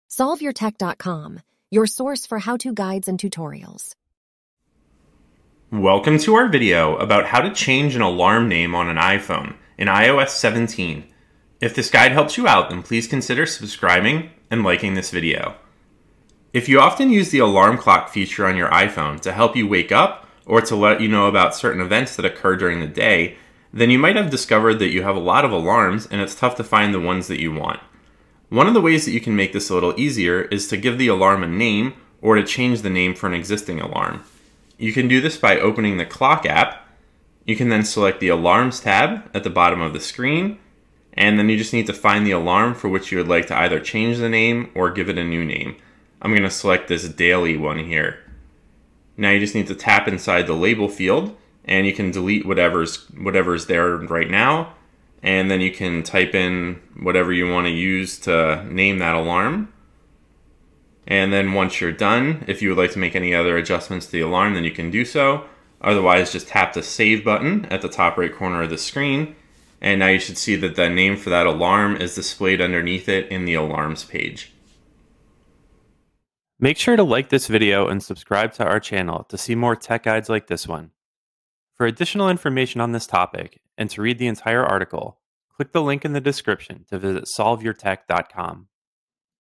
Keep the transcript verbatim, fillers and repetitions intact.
solve your tech dot com, your source for how-to guides and tutorials. Welcome to our video about how to change an alarm name on an iPhone in i O S seventeen. If this guide helps you out, then please consider subscribing and liking this video. If you often use the alarm clock feature on your iPhone to help you wake up or to let you know about certain events that occur during the day, then you might have discovered that you have a lot of alarms and it's tough to find the ones that you want. One of the ways that you can make this a little easier is to give the alarm a name or to change the name for an existing alarm. You can do this by opening the Clock app. You can then select the Alarms tab at the bottom of the screen, and then you just need to find the alarm for which you would like to either change the name or give it a new name. I'm going to select this daily one here. Now you just need to tap inside the label field, and you can delete whatever's whatever's there right now, and then you can type in whatever you want to use to name that alarm. And then once you're done, if you would like to make any other adjustments to the alarm, then you can do so. Otherwise, just tap the Save button at the top right corner of the screen, and now you should see that the name for that alarm is displayed underneath it in the Alarms page. Make sure to like this video and subscribe to our channel to see more tech guides like this one. For additional information on this topic and to read the entire article, click the link in the description to visit solve your tech dot com.